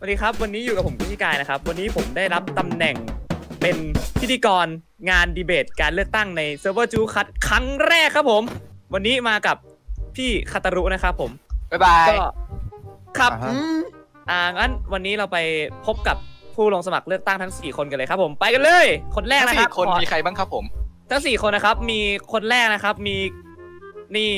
วัสดีครับวันนี้อยู่กับผมกุชิกายนะครับวันนี้ผมได้รับตำแหน่งเป็นพิธีกรงานดีเบตการเลือกตั้งในเซิร์ฟเวอร์จูคัตครั้งแรกครับผมวันนี้มากับพี่คาตารุนะครับผมบ๊ายบายก็ครับงั้นวันนี้เราไปพบกับผู้ลงสมัครเลือกตั้งทั้ง4คนกันเลยครับผมไปกันเลยคนแรกนะครับคนมีใครบ้างครับผมทั้ง4คนนะครับมีคนแรกนะครับมีนี่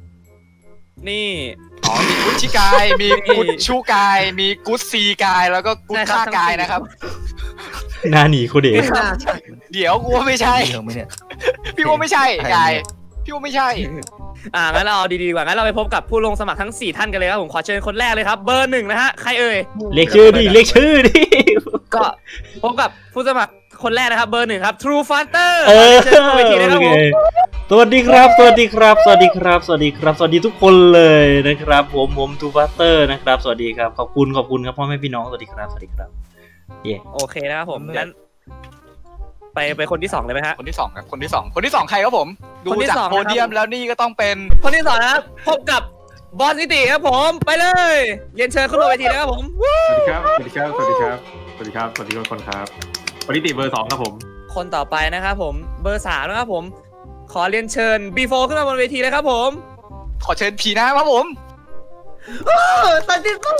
อ๋อมีกุชิกายมีกุชูกายมีกุซีกายแล้วก็กุฆ่ากายนะครับนาหนีโคเดะเดี๋ยวกูว่าไม่ใช่พี่ว่าไม่ใช่กายพี่ว่าไม่ใช่งั้นเราเอาดีๆกว่างั้นเราไปพบกับผู้ลงสมัครทั้ง4ท่านกันเลยครับผมขอเชิญคนแรกเลยครับเบอร์1นะฮะใครเอ่ยเรียกชื่อดิก็พบกับผู้สมัครคนแรกนะครับเบอร์1ครับ True Fighter เชิญไปทีนะครับผมสวัสดีครับสวัสดีทุกคนเลยนะครับผมTrue Fighterนะครับสวัสดีครับขอบคุณครับพ่อแม่พี่น้องสวัสดีครับโอเคนะครับผมงั้นไปคนที่2เลยไหมฮะคนที่2ครับคนที่2ใครครับผมดูจากโพเดียมแล้วนี่ก็ต้องเป็นคนที่2นะครับพบกับบอสนิติครับผมไปเลยเรียนเชิญขึ้นบนเวทีเลยครับผมสวัสดีครับทุกคนครับบอสนิติเบอร์2ครับผมคนต่อไปนะครับผมเบอร์3นะครับผมขอเรียนเชิญบีโฟขึ้นมาบนเวทีเลยครับผมขอเชิญผีนะครับผมตัดสินกู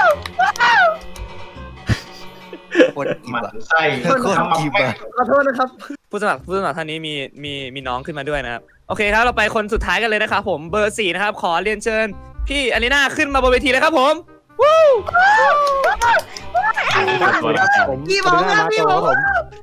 คนมันไส้ขอโทษนะครับผู้สมัครท่านนี้มีน้องขึ้นมาด้วยนะครับโอเคครับเราไปคนสุดท้ายกันเลยนะครับผมเบอร์4นะครับขอเรียนเชิญพี่อารีนาขึ้นมาบนเวทีเลยครับผมวู้พี่บอกผม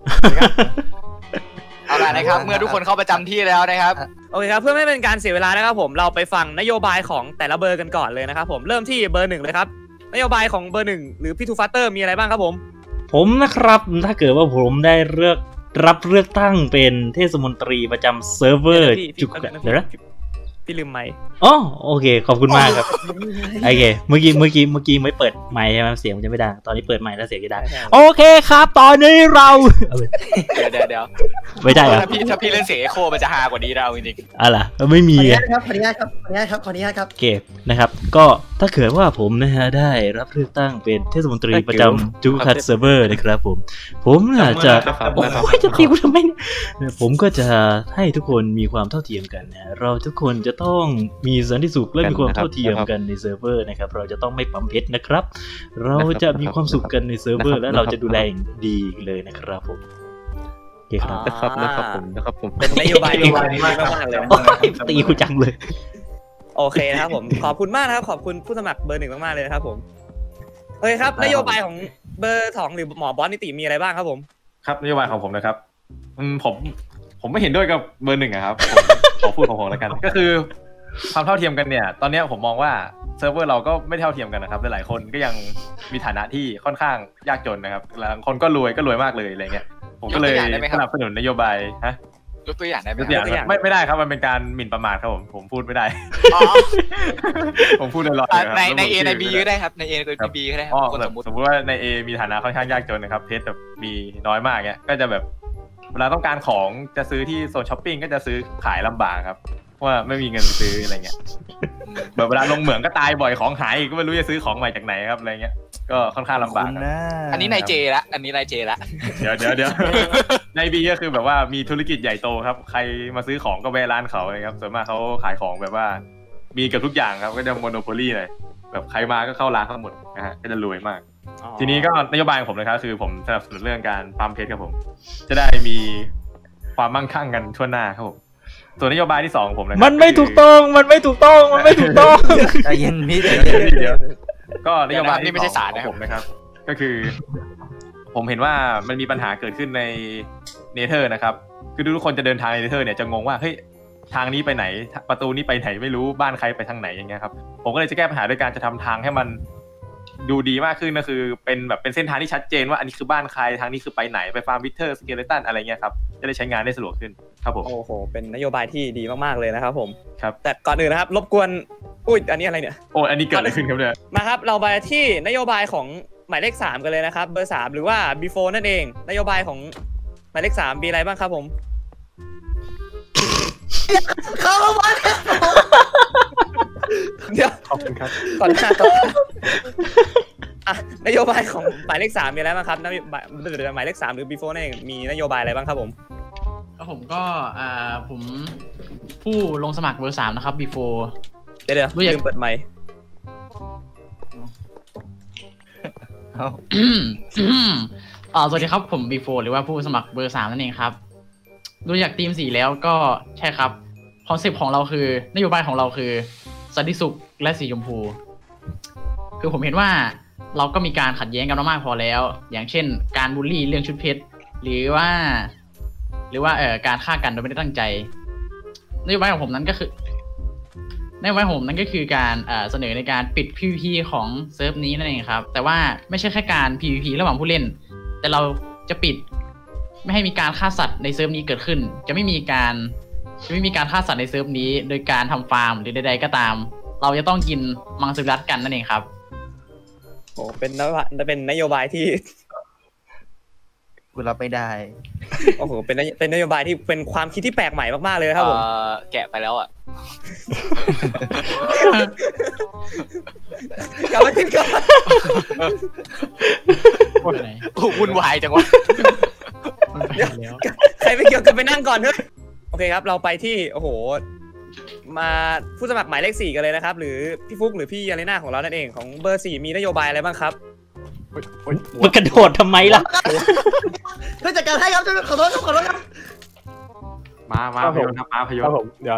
เอาล่ะนะครับเมื่อทุกคนเข้าประจำที่แล้วนะครับโอเคครับเพื่อไม่เป็นการเสียเวลานะครับผมเราไปฟังนโยบายของแต่ละเบอร์กันก่อนเลยนะครับผมเริ่มที่เบอร์1เลยครับนโยบายของเบอร์1หรือพี่ทูฟัตเตอร์มีอะไรบ้างครับผมนะครับถ้าเกิดว่าผมได้รับเลือกตั้งเป็นเทศมนตรีประจำเซิร์ฟเวอร์จุกเดี๋ยวนะพี่ลืมไมค์อ๋อโอเคขอบคุณมากครับโอเคเมื่อกี้ไม่เปิดไมค์ใช่ไหมเสียงมันจะไม่ดังตอนนี้เปิดไมค์แล้วเสียงจะดังโอเคครับตอนนี้เราเดี๋ยวไม่ได้ครับถ้าพี่เล่นเสียงเอโคมันจะฮากว่านี้เราจริงๆอะไรไม่มีขออนุญาตครับเก็บนะครับก็ถ้าเกิดว่าผมนะฮะได้รับเลือกตั้งเป็นเทศมนตรีประจำจูคัตเซิร์ฟเวอร์นะครับผมน่าจะโอ้ยจะตีกูทำไมผมก็จะให้ทุกคนมีความเท่าเทียมกันนะเราทุกคนจะต้องมีสันติสุขและมีความเท่าเทียมกันในเซิร์ฟเวอร์นะครับเราจะต้องไม่ปั๊มเพชรนะครับเราจะมีความสุขกันในเซิร์ฟเวอร์และเราจะดูแลอย่างดีเลยนะครับผมโอเคครับนะครับผมเป็นนโยบายดีมากเลยตีกูจังเลยโอเคนะครับผมขอบคุณมากนะครับขอบคุณผู้สมัครเบอร์1มากๆเลยนะครับผมโอเคครับนโยบายของเบอร์2หรือหมอบอสนิติมีอะไรบ้างครับผมครับนโยบายของผมนะครับผมไม่เห็นด้วยกับเบอร์1ครับขอพูดของผมแล้วกันก็คือความเท่าเทียมกันเนี่ยตอนนี้ผมมองว่าเซิร์ฟเวอร์เราก็ไม่เท่าเทียมกันนะครับหลายๆคนก็ยังมีฐานะที่ค่อนข้างยากจนนะครับบางคนก็รวยมากเลยอะไรเงี้ยผมก็เลยสนับสนุนนโยบายฮะยกตัวอย่างได้ไหมไม่ได้ครับมันเป็นการหมิ่นประมาทครับผมพูดไม่ได้ผมพูดลอยๆใน A ใน B ก็ได้ครับใน A กับ B ก็ได้ครับสมมติว่าใน A มีฐานะค่อนข้างยากจนนะครับเพชรแบบมีน้อยมากเงี้ยก็จะแบบเวลาต้องการของจะซื้อที่โซนช้อปปิ้งก็จะซื้อขายลำบากครับว่าไม่มีเงินซื้ออะไรเงี้ยแบบเวลาลงเหมืองก็ตายบ่อยของหายก็ไม่รู้จะซื้อของใหม่จากไหนครับอะไรเงี้ยก็ค่อนข้างลำบากอันนี้นายเจละเดี๋ยวในบีก็คือแบบว่ามีธุรกิจใหญ่โตครับใครมาซื้อของก็แวะร้านเขาเลยครับส่วนมากเขาขายของแบบว่ามีเกือบทุกอย่างครับก็จะโมโนโพลีเลยแบบใครมาก็เข้าร้านทั้งหมดนะฮะก็จะรวยมากทีนี้ก็นโยบายของผมนะครับคือผมสนับสนุนเรื่องการปั๊มเพชรครับผมจะได้มีความมั่งคั่งกันทั่วหน้าครับผมส่วนนโยบายที่2ผมนะมันไม่ถูกต้องใจเย็นพี่เดี๋ยวก็นโยบายที่ไม่ใช่ศาสตร์ผมนะครับก็คือผมเห็นว่ามันมีปัญหาเกิดขึ้นในเนเธอร์นะครับคือทุกคนจะเดินทางในเนเธอร์เนี่ยจะงงว่าเฮ้ยทางนี้ไปไหนประตูนี้ไปไหนไม่รู้บ้านใครไปทางไหนอย่างเงี้ยครับผมก็เลยจะแก้ปัญหาด้วยการจะทำทางให้มันดูดีมากขึ้นก็คือเป็นเส้นทางที่ชัดเจนว่าอันนี้คือบ้านใครทางนี้คือไปไหนไปฟาร์มวิเทอร์สเกเลตันอะไรเงี้ยครับจะได้ใช้งานได้สะดวกขึ้นครับผมโอ้โหเป็นนโยบายที่ดีมากๆเลยนะครับผมครับแต่ก่อนอื่นนะครับรบกวนอุ้ยอันนี้อะไรเนี่ยโอ้อันนี้เกิดอะไรขึ้นครับเนี่ยมาครับเราไปที่นโยบายของหมายเลข3กันเลยนะครับเบอร์3หรือว่า before นั่นเองนโยบายของหมายเลข3มีอะไรบ้างครับผมเข้ามาเดี๋ยวขอบคุณครับก่อนหน้านโยบายของหมายเลข3มีอะไรบ้างครับหมายเลข3หรือ before นั่นเองมีนโยบายอะไรบ้างครับผมผมก็ผมผู้ลงสมัครเบอร์ 3นะครับ before เดี๋ยวลืมเปิดไมค์สวัสดีครับผม before หรือว่าผู้สมัครเบอร์ 3นั่นเองครับดูจากทีมสีแล้วก็ใช่ครับคอนเซปต์ของเราคือนโยบายของเราคือสันติสุขและสีชมพูคือผมเห็นว่าเราก็มีการขัดแย้งกันมากพอแล้วอย่างเช่นการบูลลี่เรื่องชุดเพชรหรือว่าการฆ่ากันโดยไม่ได้ตั้งใจนโยบายของผมนั้นก็คือการเสนอในการปิด PVP ของเซิร์ฟนี้นั่นเองครับแต่ว่าไม่ใช่แค่การ PVP ระหว่างผู้เล่นแต่เราจะปิดไม่ให้มีการฆ่าสัตว์ในเซิร์ฟนี้เกิดขึ้นจะไม่มีการฆ่าสัตว์ในเซิร์ฟนี้โดยการทำฟาร์มหรือใดๆก็ตามเราจะต้องกินมังสวิรัติกันนั่นเองครับโอ้เป็นนโยบายที่กูรับไม่ได้โอ้โหเป็นนโยบายที่เป็นความคิดที่แปลกใหม่มากๆเลยครับผมแกะไปแล้วอ่ะกลับมาที่ก่อนวุ่นวายจังวะใครไม่เกี่ยวกันไปนั่งก่อนเถอะโอเคครับเราไปที่โอ้โหมาผู้สมัครหมายเลข4กันเลยนะครับหรือพี่ฟุกหรือพี่อารีนาของเรานั่นเองของเบอร์4มีนโยบายอะไรบ้างครับมันกระโดดทำไมล่ะเพื่อจัดการให้ครับขอโทษครับมาพยนต์ครับมาพยนต์ผมเดี๋ยว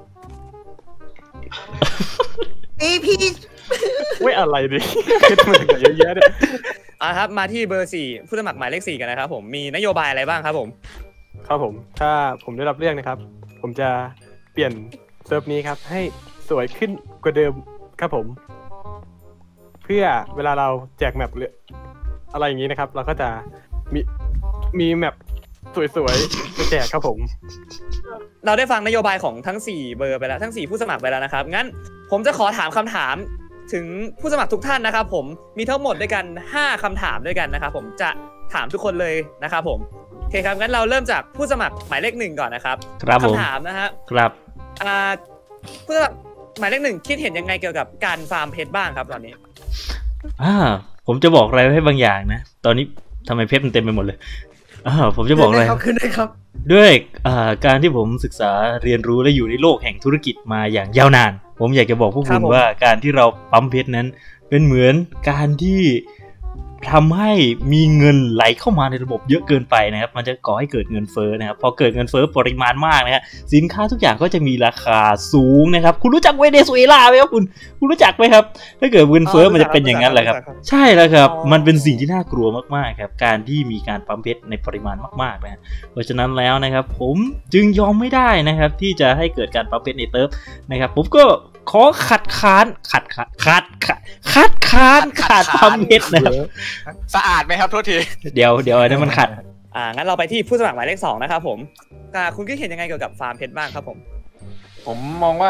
EP ไม่อะไรดิขึ้นมาเยอะแยะเนี่ยครับมาที่เบอร์4ผู้สมัครหมายเลข4กันนะครับผมมีนโยบายอะไรบ้างครับผมครับผมถ้าผมได้รับเลือกนะครับผมจะเปลี่ยนเซิร์ฟนี้ครับให้สวยขึ้นกว่าเดิมครับผมเพื่อเวลาเราแจกแมปหรืออะไรอย่างนี้นะครับเราก็จะมีแมปสวยๆมาแจกครับผมเราได้ฟังนโยบายของทั้ง4เบอร์ไปแล้วทั้ง4ผู้สมัครไปแล้วนะครับงั้นผมจะขอถามคำถามถึงผู้สมัครทุกท่านนะครับผมมีทั้งหมดด้วยกัน5คำถามด้วยกันนะครับผมจะถามทุกคนเลยนะครับผมโอเคครับงั้นเราเริ่มจากผู้สมัครหมายเลข1ก่อนนะครับคำถามนะฮะครับผู้สมัครหมายเลข1คิดเห็นยังไงเกี่ยวกับการฟาร์มเพชรบ้างครับตอนนี้ผมจะบอกอะไรให้บางอย่างนะตอนนี้ทำไมเพชรมันเต็มไปหมดเลยผมจะบอกอะไรขึ้นได้ครับด้วยการที่ผมศึกษาเรียนรู้และอยู่ในโลกแห่งธุรกิจมาอย่างยาวนานผมอยากจะบอกพวกคุณว่าการที่เราปั๊มเพชรนั้นเป็นเหมือนการที่ทำให้มีเงินไหลเข้ามาในระบบเยอะเกินไปนะครับมันจะก่อให้เกิดเงินเฟ้อนะครับพอเกิดเงินเฟ้อปริมาณมากนะฮะสินค้าทุกอย่างก็จะมีราคาสูงนะครับคุณรู้จักเวเนซุเอลาไหมครับคุณรู้จักไหมครับถ้าเกิดเงินเฟ้อมันจะเป็นอย่างนั้นแหละครับใช่แล้วครับมันเป็นสิ่งที่น่ากลัวมากๆครับการที่มีการปั๊มเพชรในปริมาณมากๆนะเพราะฉะนั้นแล้วนะครับผมจึงยอมไม่ได้นะครับที่จะให้เกิดการปั๊มเพชรในเติร์ฟนะครับผมก็ขอขัดค้านปั๊มเพชรนะครับสะอาดไหมครับโทษทีเดี๋ยวอันนี้มันขัดงั้นเราไปที่ผู้สมัครหมายเลข2นะครับผมคุณคิดเห็นยังไงเกี่ยวกับฟาร์มเพชรบ้างครับผมมองว่า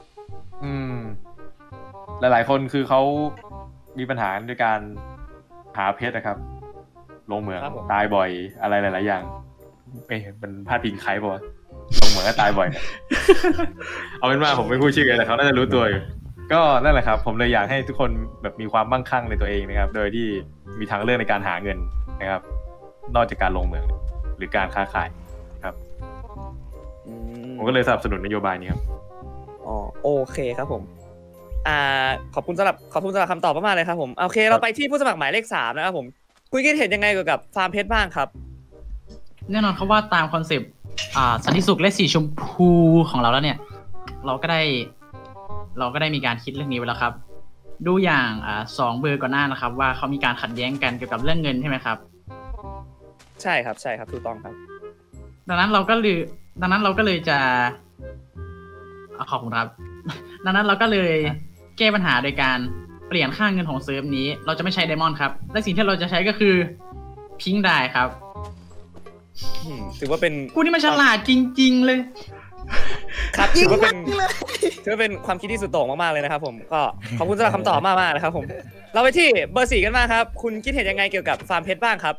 หลายๆคนคือเขามีปัญหาในการหาเพชรนะครับลงเหมืองตายบ่อยอะไรหลายๆอย่างมันพลาดพิงใครป่ะลงเหมืองก็ตายบ่อยเอาเป็นว่าผมไม่พูดชื่อเลยแต่เขาน่าจะรู้ตัวอยู่ก็นั่นแหละครับผมเลยอยากให้ทุกคนแบบมีความมั่งคั่งในตัวเองนะครับโดยที่มีทางเลือกในการหาเงินนะครับนอกจากการลงเหมืองหรือการค้าขายครับผมก็เลยสนับสนุนนโยบายนี้ครับโอเคครับผมขอบคุณสำหรับคำตอบมากๆเลยครับผมโอเคเราไปที่ผู้สมัครหมายเลข3นะครับผมคุณคิดเห็นยังไงเกี่ยวกับฟาร์มเพชรบ้างครับแน่นอนครับว่าตามคอนเซปต์สันติสุขและสีชมพูของเราแล้วเนี่ยเราก็ได้มีการคิดเรื่องนี้ไว้แล้วครับดูอย่าง2เบอร์ก่อนหน้านะครับว่าเขามีการขัดแย้งกันเกี่ยวกับเรื่องเงินใช่ไหมครับใช่ครับถูกต้องครับดังนั้นเราก็เลยจะขอบคุณครับดังนั้นเราก็เลยแก้ปัญหาโดยการเปลี่ยนค่าเงินของเซิร์ฟนี้เราจะไม่ใช้ไดมอนด์ครับและสิ่งที่เราจะใช้ก็คือพิงค์ไดครับถือว่าเป็นกูนี่มันฉลาดจริงๆเลยครับถือว่าเป็นความคิดที่สุดโต่งมากๆเลยนะครับผมก็ขอบคุณสำหรับคำตอบมากๆนะครับผมเราไปที่เบอร์4กันมากครับคุณคิดเห็นยังไงเกี่ยวกับฟาร์มเพชรบ้างครับ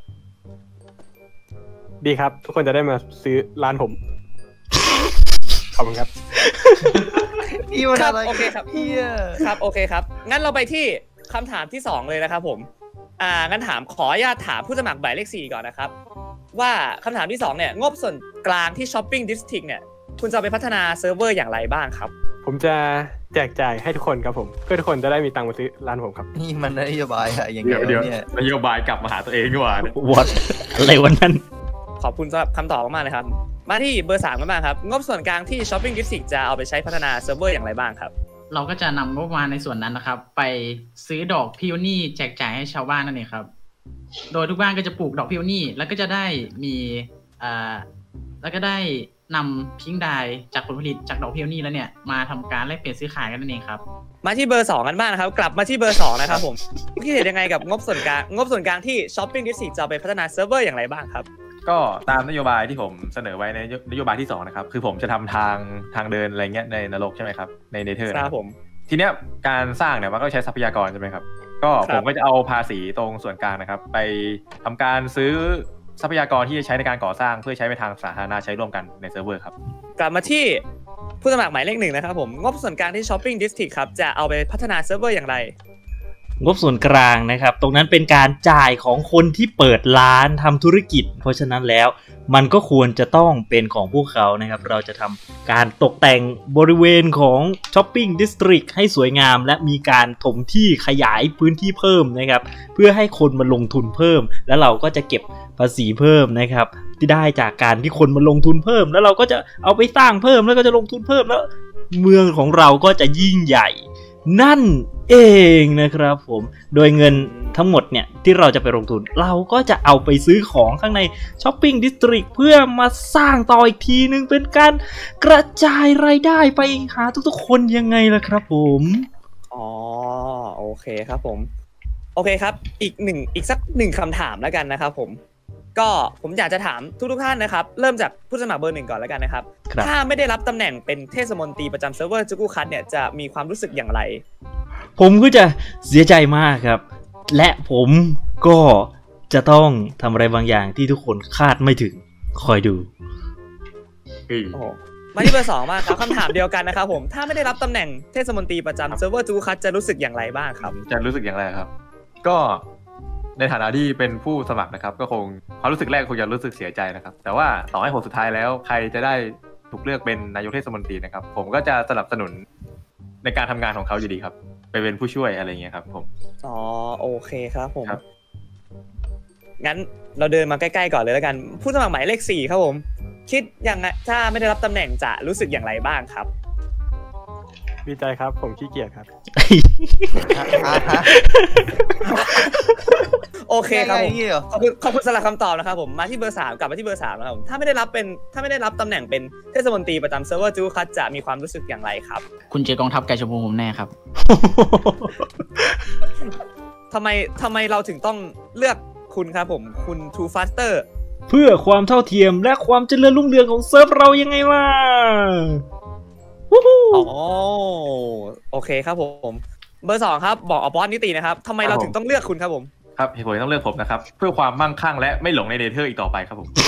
ดีครับทุกคนจะได้มาซื้อร้านผมขอบคุณครับนี่มันอะไรโอเคครับครับโอเคครับงั้นเราไปที่คำถามที่2เลยนะครับผมงั้นขออนุญาตถามผู้สมัครหมายเลข 4ก่อนนะครับว่าคำถามที่2เนี่ยงบส่วนกลางที่ช้อปปิ้งดิสทริกเนี่ยคุณจะไปพัฒนาเซิร์ฟเวอร์อย่างไรบ้างครับผมจะแจกจ่ายให้ทุกคนครับผมเพื่อทุกคนจะได้มีตังค์มาซื้อร้านผมครับนี่มันนโยบายอะอย่างเดี๋ยวเนี่ยนโยบายกลับมาหาตัวเองดีกว่าเนี่ย what อะไรวันนั้นขอบคุณสำหรับคำตอบมากๆเลยครับมาที่เบอร์3กันบ้างครับงบส่วนกลางที่ช้อปปิ้งดิสทริกจะเอาไปใช้พัฒนาเซิร์ฟเวอร์อย่างไรบ้างครับเราก็จะนำงบประมาณในส่วนนั้นนะครับไปซื้อดอกพิโอนี่แจกจ่ายให้ชาวบ้านนั่นเองครับโดยทุกบ้านก็จะปลูกดอกพิโอนี่แล้วก็จะได้มีแล้วก็ได้นำพิงค์ไดร์จากผลผลิตจากดอกพิโอนี่แล้วเนี่ยมาทำการแลกเปลี่ยนซื้อขายกันนั่นเองครับมาที่เบอร์2กันบ้างนะครับกลับมาที่เบอร์2นะครับผมคิดเห็นยังไงกับงบส่วนกลางที่ช้อปปิ้งดิสทริกจะเอาไปพัฒนาเซิร์ฟเวอร์อย่างไรบ้างครับก็ตามนโยบายที่ผมเสนอไว้ในนโยบายที่2นะครับคือผมจะทำทางเดินอะไรเงี้ยในนรกใช่ไหมครับในเนเธอร์ครับผมทีเนี้ยการสร้างเนี่ยมันก็ใช้ทรัพยากรใช่ไหมครับก็ผมก็จะเอาภาษีตรงส่วนกลางนะครับไปทำการซื้อทรัพยากรที่จะใช้ในการก่อสร้างเพื่อใช้ไปทางสาธารณะใช้ร่วมกันในเซิร์ฟเวอร์ครับกลับมาที่ผู้สมัครหมายเลข 1นะครับผมงบส่วนกลางที่ช้อปปิ้งดิสทริกครับจะเอาไปพัฒนาเซิร์ฟเวอร์อย่างไรงบส่วนกลางนะครับตรงนั้นเป็นการจ่ายของคนที่เปิดร้านทำธุรกิจเพราะฉะนั้นแล้วมันก็ควรจะต้องเป็นของพวกเขานะครับเราจะทำการตกแต่งบริเวณของช้อปปิ้งดิสทริกให้สวยงามและมีการถมที่ขยายพื้นที่เพิ่มนะครับเพื่อให้คนมาลงทุนเพิ่มแล้วเราก็จะเก็บภาษีเพิ่มนะครับที่ได้จากการที่คนมาลงทุนเพิ่มแล้วเราก็จะเอาไปสร้างเพิ่มแล้วก็จะลงทุนเพิ่มแล้วเมืองของเราก็จะยิ่งใหญ่นั่นเองนะครับผมโดยเงินทั้งหมดเนี่ยที่เราจะไปลงทุนเราก็จะเอาไปซื้อของข้างในช้อปปิ้งดิสทริกเพื่อมาสร้างต่ออีกทีนึงเป็นการกระจายรายได้ไปหาทุกๆคนยังไงล่ะครับผมอ๋อโอเคครับผมโอเคครับอีกสักหนึ่งคำถามแล้วกันนะครับก็ผมอยากจะถามทุกท่านนะครับเริ่มจากผู้สมัครเบอร์ 1ก่อนแล้วกันนะครับถ้าไม่ได้รับตำแหน่งเป็นเทศมนตรีประจำเซิร์ฟเวอร์จูกูคัทเนี่ยจะมีความรู้สึกอย่างไรผมก็จะเสียใจมากครับและผมก็จะต้องทำอะไรบางอย่างที่ทุกคนคาดไม่ถึงคอยดูมาที่เบอร์ 2มากครับคำถามเดียวกันนะครับผมถ้าไม่ได้รับตำแหน่งเทศมนตรีประจำเซิร์ฟเวอร์จูกูคัทจะรู้สึกอย่างไรบ้างครับจะรู้สึกอย่างไรครับก็ในฐานะที่เป็นผู้สมัครนะครับก็คงความรู้สึกแรกคงจะรู้สึกเสียใจนะครับแต่ว่าต่อให้ผลสุดท้ายแล้วใครจะได้ถูกเลือกเป็นนายกเทศมนตรีนะครับผมก็จะสนับสนุนในการทำงานของเขาอยู่ดีครับไปเป็นผู้ช่วยอะไรอย่างเงี้ยครับผมอ๋อโอเคครับผมงั้นเราเดินมาใกล้ๆก่อนเลยแล้วกันผู้สมัครหมายเลข 4ครับผมคิดยังไงถ้าไม่ได้รับตำแหน่งจะรู้สึกอย่างไรบ้างครับดีใจครับผมขี้เกียจครับโอเคครับผมขอบคุณสำหรับคำตอบนะครับผมมาที่เบอร์ 3กลับมาที่เบอร์ 3นะครับผมถ้าไม่ได้รับตำแหน่งเป็นเทศมนตรีประจำเซิร์ฟเวอร์จูคัทจะมีความรู้สึกอย่างไรครับคุณเจอกองทัพไก่ชมพูผมแน่ครับทำไมเราถึงต้องเลือกคุณครับผมคุณ True Faster เพื่อความเท่าเทียมและความเจริญรุ่งเรืองของเซิร์ฟเรายังไงล่ะอ๋อโอเคครับผมเบอร์ 2ครับบอกบอสนิตินะครับทำไมเราถึงต้องเลือกคุณครับผมครับเหตุผลต้องเลือกผมนะครับเพื่อความมั่งคั่งและไม่หลงในเนเธอร์อีกต่อไปครับผม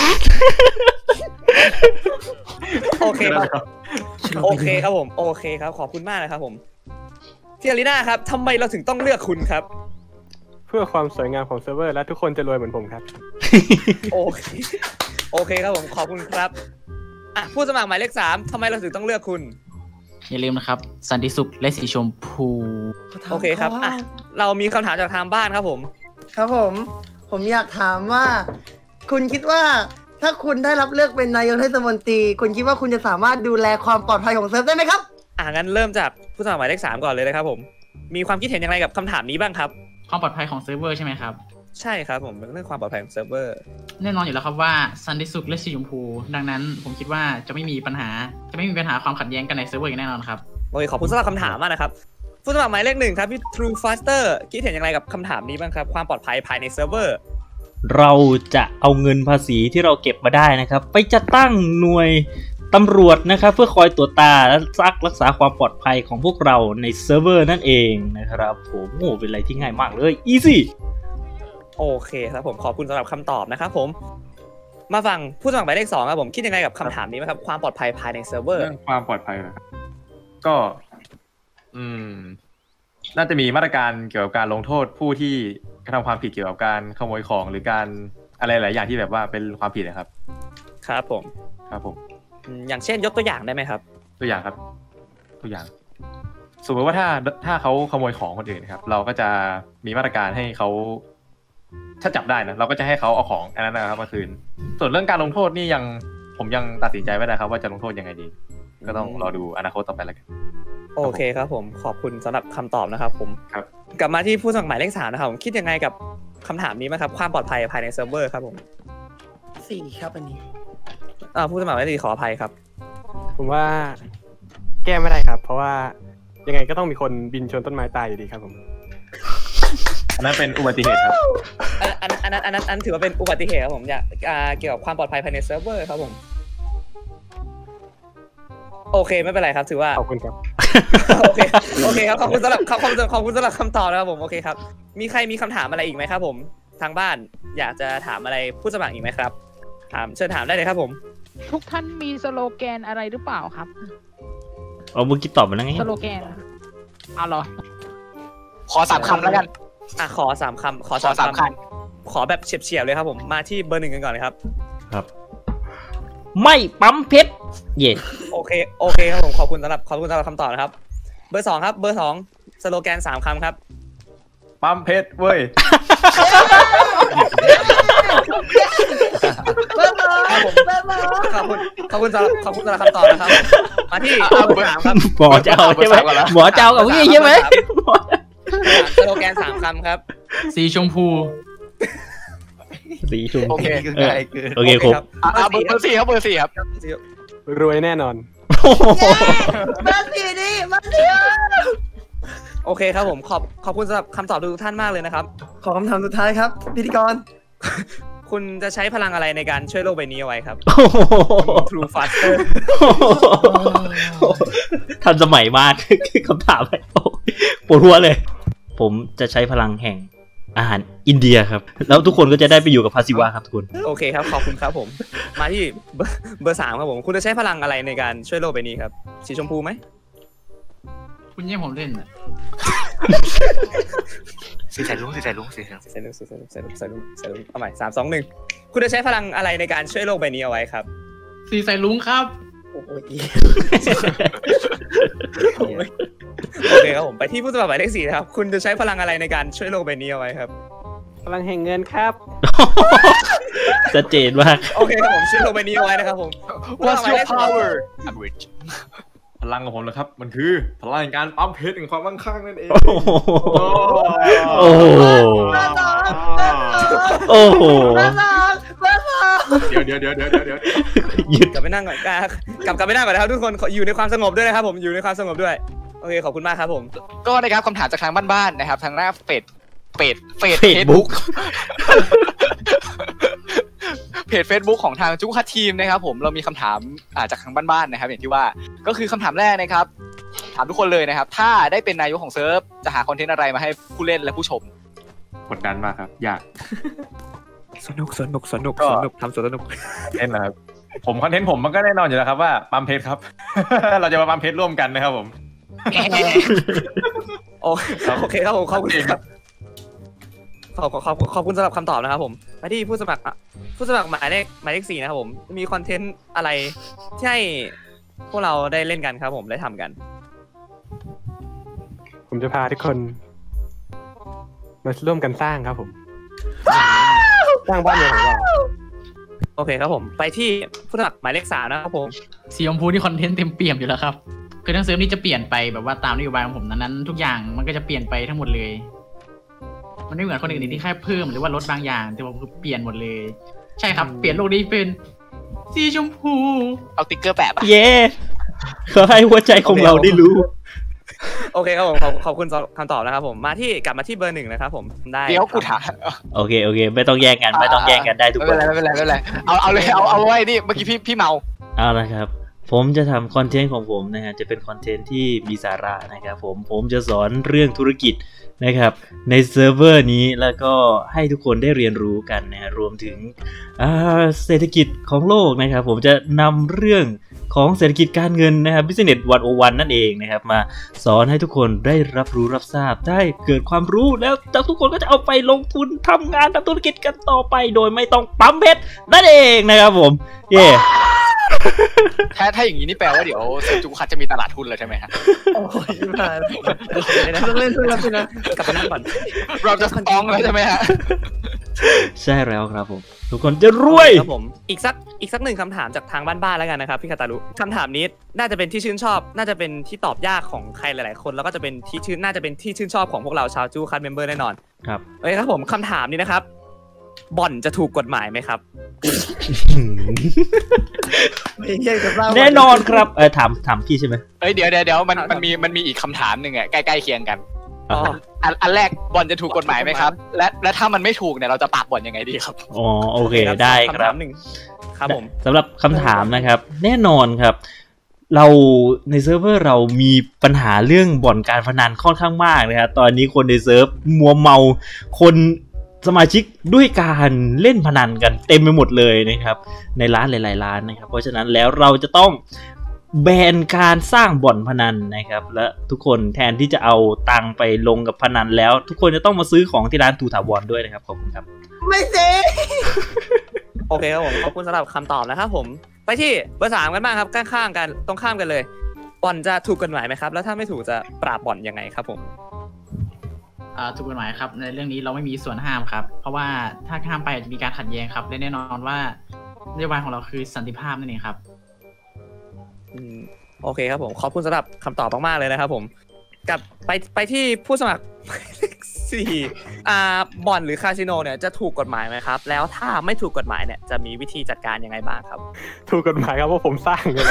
โอเคครับโอเคครับผมโอเคครับขอบคุณมากนะครับผมพี่อารีนาครับทำไมเราถึงต้องเลือกคุณครับเพื่อความสวยงามของเซิร์ฟเวอร์และทุกคนจะรวยเหมือนผมครับโอเคครับผมขอบคุณครับผู้สมัครหมายเลข 3ทำไมเราถึงต้องเลือกคุณอย่าลืมนะครับสันติสุขและสีชมพูโอเคครับเรามีคำถามจากทางบ้านครับผมครับผมอยากถามว่าคุณคิดว่าถ้าคุณได้รับเลือกเป็นนายกเทศมนตรีคุณคิดว่าคุณจะสามารถดูแลความปลอดภัยของเซิร์ฟได้ไหมครับงั้นเริ่มจากผู้สมัครหมายเลข 3ก่อนเลยนะครับผมมีความคิดเห็นอย่างไรกับคำถามนี้บ้างครับความปลอดภัยของเซิร์ฟเวอร์ใช่ไหมครับใช่ครับผมเป็นเรื่องความปลอดภัยของเซิร์ฟเวอร์แน่นอนอยู่แล้วครับว่าสันติสุขและสีชมพูดังนั้นผมคิดว่าจะไม่มีปัญหาความขัดแย้งกันในเซิร์ฟเวอร์แน่นอนครับโอเคขอบคุณสำหรับคำถามมากนะครับผู้สมัครหมายเลข 1ครับพี่ True Faster คิดเห็นอย่างไรกับคำถามนี้บ้างครับความปลอดภัยภายในเซิร์ฟเวอร์เราจะเอาเงินภาษีที่เราเก็บมาได้นะครับไปจัดตั้งหน่วยตำรวจนะครับเพื่อคอยตรวจตาและรักษาความปลอดภัยของพวกเราในเซิร์ฟเวอร์นั่นเองนะครับผมเป็นอะไรที่ง่ายมากเลย easy โอเคครับผมขอบคุณสำหรับคำตอบนะครับผมมาฟังผู้สมัครหมายเลข 2ครับผมคิดยังไงกับคำถามนี้ไหมครับความปลอดภัยภายในเซิร์ฟเวอร์เรื่องความปลอดภัยนะครับก็น่าจะมีมาตรการเกี่ยวกับการลงโทษผู้ที่กระทำความผิดเกี่ยวกับการขโมยของหรือการอะไรหลายอย่างที่แบบว่าเป็นความผิดนะครับครับผมครับผมอย่างเช่นยกตัวอย่างได้ไหมครับตัวอย่างครับตัวอย่างสมมติว่าถ้าเขาขโมยของคนอื่นนะครับเราก็จะมีมาตรการให้เขาถ้าจับได้นะเราก็จะให้เขาเอาของอันนั้นนะครับมาคืนส่วนเรื่องการลงโทษนี่ผมยังตัดสินใจไม่ได้ครับว่าจะลงโทษยังไงดีก็ต้องรอดูอนาคตต่อไปแล้วกันโอเคครับผมขอบคุณสำหรับคำตอบนะครับผมครับกลับมาที่ผู้สมัครหมายเลข 3นะครับผมคิดยังไงกับคำถามนี้ไหมครับความปลอดภัยภายในเซิร์ฟเวอร์ครับผม 4 ครับอันนี้ผู้สมัครหมายเลข 4ขออภัยครับผมว่าแก้ไม่ได้ครับ เพราะว่ายังไงก็ต้องมีคนบินชนต้นไม้ตายอยู่ดีครับผมอันนั้นเป็นอุบัติเหตุครับอันนั้นถือว่าเป็นอุบัติเหตุครับผมอยากเกี่ยวกับความปลอดภัยภายในเซิร์ฟเวอร์ครับผมโอเคไม่เป็นไรครับถือว่าขอบคุณครับโอเคครับขอบคุณสำหรับคำตอบนะครับผมโอเคครับมีใครมีคำถามอะไรอีกไหมครับผมทางบ้านอยากจะถามอะไรผู้สมัครอีกไหมครับเชิญถามได้เลยครับผมทุกท่านมีสโลแกนอะไรหรือเปล่าครับเอาเมื่อกี้ตอบมาแล้วไงสโลแกนเอาเหรอขอ3 คำแล้วกันขอ3 คำขอ 3 3 คำขอแบบเฉียบๆเลยครับผมมาที่เบอร์ 1กันก่อนเลยครับครับ ไม่ปั๊มเพชรเย่โอเคครับผมขอบคุณสำหรับคำตอบนะครับเบอร์ 2ครับเบอร์ 2สโลแกน3 คำครับปั๊มเพชรเว้ยขอบคุณสำหรับคำตอบนะครับมาที่เบอร์ 3ครับหมอเจ้าใช่ไหมหมอเจ้ากับพี่ใช่ไหมสโลแกน3 คำครับสีชมพูสีชมโอพูเคโอเคครับเบอร์ 4ครับเบอร์ 4ครับรวยแน่นอนมาสิดิมาสิโอเคครับผมขอบคุณสำหรับคำตอบทุกท่านมากเลยนะครับขอคำถามสุดท้ายครับพิธีกรคุณจะใช้พลังอะไรในการช่วยโลกใบนี้เอาไว้ครับโอ้โห True Faster ทันสมัยมากคำถามเลยปวดหัวเลย ผมจะใช้พลังแห่งอาหารอินเดียครับ แล้วทุกคนก็จะได้ไปอยู่กับพาซิวาครับทุกคนโอเคครับขอบคุณครับผมมาที่เบอร์ 3ครับผมคุณจะใช้พลังอะไรในการช่วยโลกใบนี้ครับสีชมพูไหมคุณแย่งผมเล่นอ่ะสีใส่ลุงใส่ลูกเอาใหม่3 2 1คุณจะใช้พลังอะไรในการช่วยโลกใบนี้เอาไว้ครับสีใส่ลุงครับโอเคครับผมไปที่ผู้สมัครหมายเลข 4นะครับคุณจะใช้พลังอะไรในการช่วยโลกใบนี้เอาไว้ครับพลังแห่งเงินครับชัดเจนมากโอเคครับผมช่วยโลกใบนี้เอาไว้นะครับผม What's your power พลังของผมนะครับมันคือพลังแห่งการปั๊มเพชรแห่งความมั่งคั่งนั่นเองโอ้โหโอ้โหเดี๋ยวหยุดกลับไปนั่งก่อนกลับไปนั่งก่อนนะครับทุกคนอยู่ในความสงบด้วยนะครับผมอยู่ในความสงบด้วยโอเคขอบคุณมากครับผมก็นะครับคำถามจากทางบ้านๆนะครับทางหน้าเฟซ Facebook เพจ Facebook ของทางจุ๊กคัททีมนะครับผมเรามีคำถามจากทางบ้านๆนะครับอย่างที่ว่าก็คือคำถามแรกนะครับถามทุกคนเลยนะครับถ้าได้เป็นนายกของเซิร์ฟจะหาคอนเทนต์อะไรมาให้ผู้เล่นและผู้ชมกดดันมากครับอยากสนุกทำสนุกเล่นนะครับคอนเทนต์ผมมันก็แน่นอนอยู่แล้วครับว่าปั๊มเพชรครับ เราจะมาปั๊มเพชรร่วมกันนะครับผมโอเคครับผมขอบคุณครับขอบคุณสำหรับคำตอบนะครับผมมาที่ผู้สมัครหมายเลข 4นะครับผมมีคอนเทนต์อะไรที่ให้พวกเราได้เล่นกันครับผมได้ทำกันผมจะพาทุกคนมาร่วมกันสร้างครับผม สร้างบ้านเมืองของเราโอเคครับผมไปที่ผู้สมัครหมายเลข 3นะครับผมสีชมพูที่คอนเทนต์เต็มเปี่ยมอยู่แล้วครับคือทั้งเซิร์ฟนี้จะเปลี่ยนไปแบบว่าตามนโยบายของผมนั้นทุกอย่างมันก็จะเปลี่ยนไปทั้งหมดเลยมันไม่เหมือนคนอื่นที่แค่เพิ่มหรือว่าลดบางอย่างแต่ผมคือเปลี่ยนหมดเลยใช่ครับเปลี่ยนโลกนี้เป็นสีชมพูเอาติ๊กเกอร์แปะเย้ขอให้หัวใจของเราได้รู้โอเคครับผมขอบคุณคำตอบนะครับผมกลับมาที่เบอร์ 1นะครับผมได้เดี๋ยวกูถามโอเคไม่ต้องแย่งกันได้ทุกคนไม่เป็นไรเอาเลยเอาไว้นี่เมื่อกี้พี่เมาเอาละครับผมจะทำคอนเทนต์ของผมนะฮะจะเป็นคอนเทนต์ที่มีสาระนะครับผมจะสอนเรื่องธุรกิจนะครับในเซิร์ฟเวอร์นี้แล้วก็ให้ทุกคนได้เรียนรู้กันนะรวมถึงเศรษฐกิจของโลกนะครับผมจะนำเรื่องของเศรษฐกิจการเงินนะครับ Business 101 นั่นเองนะครับมาสอนให้ทุกคนได้รับรู้รับทราบได้เกิดความรู้แล้วทุกคนก็จะเอาไปลงทุนทำงานทำธุรกิจกันต่อไปโดยไม่ต้องปั๊มเพชรนั่นเองนะครับผมเย่ถ้าอย่างนี้นี่แปลว่าเดี๋ยวเซิร์ฟจูคัทจะมีตลาดทุนเลยใช่ไหมฮะโอ้ยผ่านต้องเล่นด้วยแล้วสินะกลับไปนั่งก่อนเราจะสตองแล้วใช่ไหมฮะใช่แล้วครับผมทุกคนจะรวยครับผมอีกสักหนึ่งคำถามจากทางบ้านๆแล้วกันนะครับพี่คาตารุคำถามนี้น่าจะเป็นที่ชื่นชอบน่าจะเป็นที่ตอบยากของใครหลายๆคนแล้วก็จะเป็นที่น่าจะเป็นที่ชื่นชอบของพวกเราชาวจูคัทเมมเบอร์แน่นอนครับครับผมคำถามนี้นะครับบ่อนจะถูกกฎหมายไหมครับแน่นอนครับถามพี่ใช่ไหมเดี๋ยวมันมีอีกคำถามหนึ่งอ่ะใกล้ๆเคียงกันอันแรกบ่อนจะถูกกฎหมายไหมครับและถ้ามันไม่ถูกเนี่ยเราจะปราบบ่อนยังไงดีครับอ๋อโอเคได้ครับครับผมสำหรับคำถามนะครับแน่นอนครับเราในเซิร์ฟเวอร์เรามีปัญหาเรื่องบ่อนการพนันค่อนข้างมากนะครับตอนนี้คนในเซิร์ฟมัวเมาคนสมาชิกด้วยการเล่นพนันกันเต็มไปหมดเลยนะครับในร้านหลายๆร้านนะครับเพราะฉะนั้นแล้วเราจะต้องแบนการสร้างบ่อนพนันนะครับและทุกคนแทนที่จะเอาตังไปลงกับพนันแล้วทุกคนจะต้องมาซื้อของที่ร้านทูถาวรด้วยนะครับขอบคุณครับไม่เจ๊โอเคครับผมขอบคุณสำหรับคำตอบนะครับผมไปที่เบอร์ 3กันบ้างครับข้างๆกันตรงข้ามกันเลยบ่อนจะถูกกฎหมายไหมครับแล้วถ้าไม่ถูกจะปราบบ่อนยังไงครับผมถูกกฎหมายครับในเรื่องนี้เราไม่มีส่วนห้ามครับเพราะว่าถ้าห้ามไปอาจจะมีการขัดแย้งครับและแน่นอนว่านโยบายของเราคือสันติภาพนั่นเองครับโอเคครับผมขอบคุณสำหรับคำตอบมากๆเลยนะครับผมกับไปที่ผู้สมัคร4บ่อนหรือคาสิโนเนี่ยจะถูกกฎหมายไหมครับแล้วถ้าไม่ถูกกฎหมายเนี่ยจะมีวิธีจัดการยังไงบ้างครับถูกกฎหมายครับเพราะผมสร้างเลย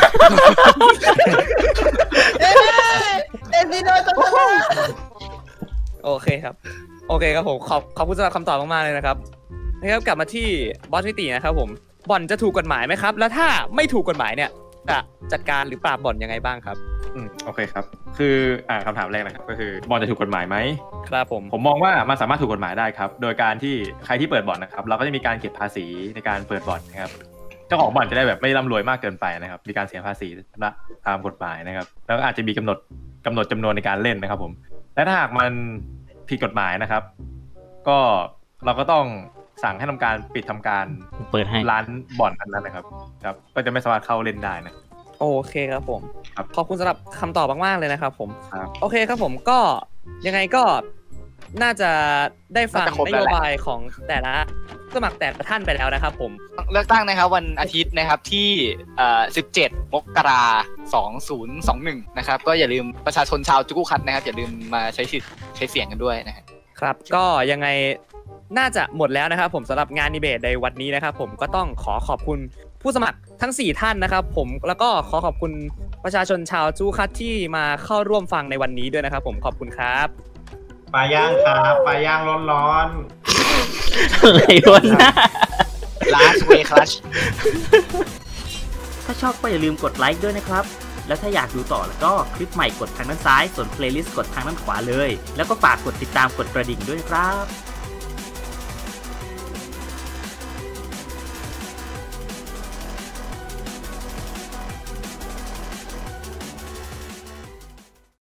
โอเคครับผมขอบคุณสำหรับคำตอบมากๆเลยนะครับกลับมาที่บอสพิตินะครับผมบ่อนจะถูกกฎหมายไหมครับแล้วถ้าไม่ถูกกฎหมายเนี่ยจะจัดการหรือปราบบ่อนยังไงบ้างครับโอเคครับคือคำถามแรกนะครับก็คือบ่อนจะถูกกฎหมายไหมครับผมมองว่ามันสามารถถูกกฎหมายได้ครับโดยการที่ใครที่เปิดบ่อนนะครับเราก็จะมีการเก็บภาษีในการเปิดบ่อนนะครับเจ้าของบ่อนจะได้แบบไม่ร่ำรวยมากเกินไปนะครับมีการเสียภาษีตามกฎหมายนะครับแล้วก็อาจจะมีกำหนดจำนวนในการเล่นนะครับผมและถ้าหากมันผิดกฎหมายนะครับก็เราก็ต้องสั่งให้ทำการปิดทำการเปิดให้ร้านบ่อนนั้นนะครับก็จะไม่สามารถเข้าเล่นได้นะโอเคครับผมขอบคุณสำหรับคำตอบมากๆเลยนะครับผมโอเคครับผมก็ยังไงก็น่าจะได้ฟังนโยบายของแต่ละสมัครแต่ละท่านไปแล้วนะครับผมเลือกตั้งนะครับวันอาทิตย์นะครับที่17 มกราคม 2021นะครับก็อย่าลืมประชาชนชาวจูกุคัทนะครับอย่าลืมมาใช้สิทธิ์ใช้เสียงกันด้วยนะครับก็ยังไงน่าจะหมดแล้วนะครับผมสำหรับงานดีเบตในวันนี้นะครับผมก็ต้องขอบคุณผู้สมัครทั้ง4ท่านนะครับผมแล้วก็ขอบคุณประชาชนชาวจูคัทที่มาเข้าร่วมฟังในวันนี้ด้วยนะครับผมขอบคุณครับปลาย่างครับปลาย่างร้อนๆอะไรวะนะ Last Way Clutch ถ้าชอบก็อย่าลืมกดไลค์ด้วยนะครับแล้วถ้าอยากดูต่อแล้วก็คลิปใหม่กดทางด้านซ้ายส่วนเพลย์ลิสต์กดทางด้านขวาเลยแล้วก็ฝากกดติดตามกดกระดิ่งด้วยครับ